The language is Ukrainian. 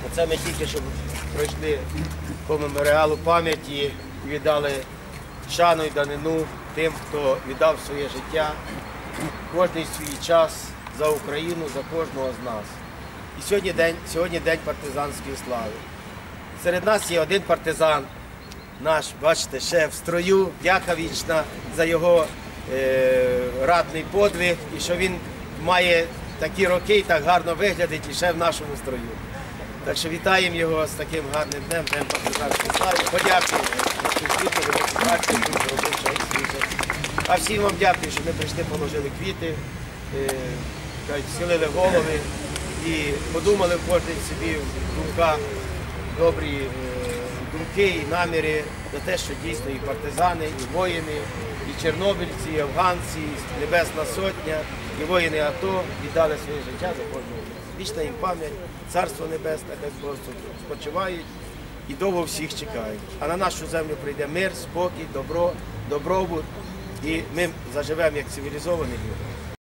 Оце ми тільки що пройшли по меморіалу пам'яті і віддали шану і данину тим, хто віддав своє життя, кожний свій час за Україну, за кожного з нас. І сьогодні день партизанської слави. Серед нас є один партизан, наш, бачите, ще в строю. Дяка вічна за його ратний подвиг і що він має такі роки і так гарно виглядить і ще в нашому строю. Так що вітаємо його з таким гарним днем, Днем партизанської слави. Подякуємо нашій світло, великій партії, тут робоча свіжа. А всім вам дякую, що ми прийшли, положили квіти, схилили голови і подумали в кожній собі в думках добрі думки і наміри за те, що дійсно і партизани, і воїни, і чорнобильці, і афганці, і Небесна Сотня, і воїни АТО віддали своє життя за кожного. Вічна їм пам'ять, Царство Небесне, хай просто спочивають і довго всіх чекають. А на нашу землю прийде мир, спокій, добро, добробут, і ми заживемо як цивілізовані люди.